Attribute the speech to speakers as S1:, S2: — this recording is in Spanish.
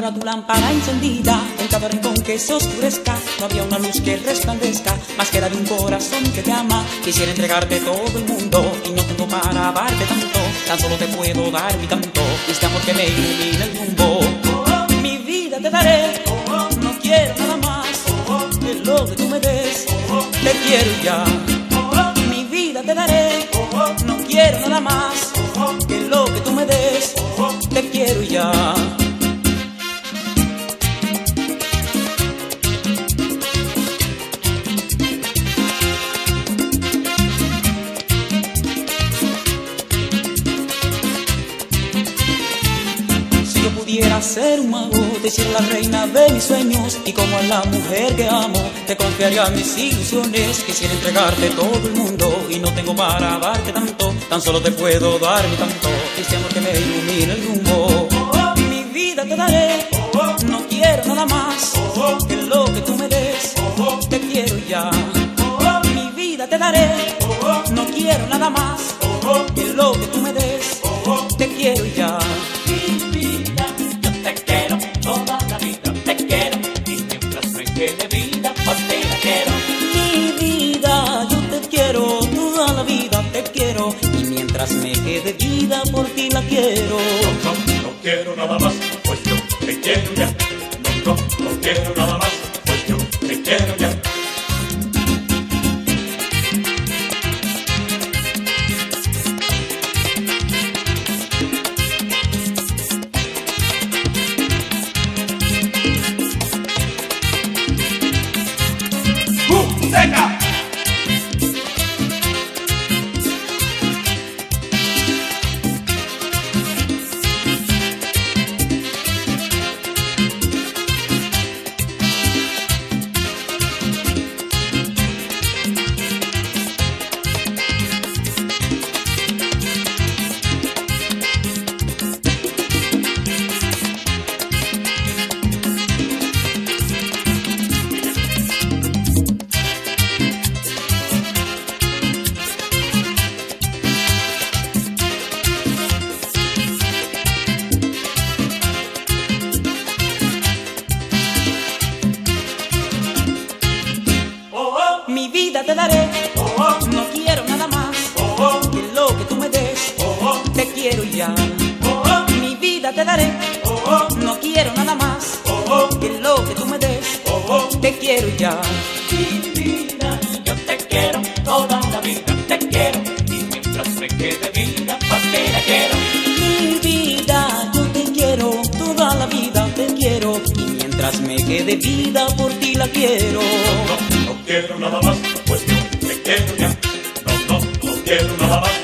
S1: fuera tu lámpara encendida, en cada rincón que se oscurezca, no había una luz que resplandezca, más que la de un corazón que te ama. Quisiera entregarte todo el mundo y no tengo para darte tanto, tan solo te puedo dar mi canto, este amor que me ilumina el rumbo. Mi vida te daré, no quiero nada más que lo que tú me des, te quiero ya. Mi vida te daré, no quiero nada más que lo que tú me des, te quiero ya. Si yo pudiera ser un mago, te hiciera la reina de mis sueños, y como a la mujer que amo, te confiaría mis ilusiones. Quisiera entregarte todo el mundo y no tengo para darte tanto, tan solo te puedo dar mi canto, este amor que me ilumina el rumbo. Mi vida te daré, no quiero nada más que lo que tú me des, te quiero ya. Mi vida te daré, no quiero nada más que lo que tú me des, te quiero ya.
S2: De vida, pues te la quiero.
S1: Mi vida, yo te quiero, toda la vida te quiero, y mientras me quede vida por ti la quiero.
S2: No quiero nada más, pues yo te quiero ya. No quiero nada más, pues yo te quiero ya. ¡Seca!
S1: Mi vida te daré, no quiero nada más que lo que tú me des, te quiero ya. Mi vida te daré, no quiero nada más que lo que tú me des, te quiero ya.
S2: Mi vida, yo te quiero, toda la vida te quiero, y mientras me quede vida, pues te la quiero.
S1: Mi vida, yo te quiero, toda la vida te quiero, y mientras me quede vida por ti la quiero.
S2: No quiero nada más, pues yo te quiero ya. No quiero nada más.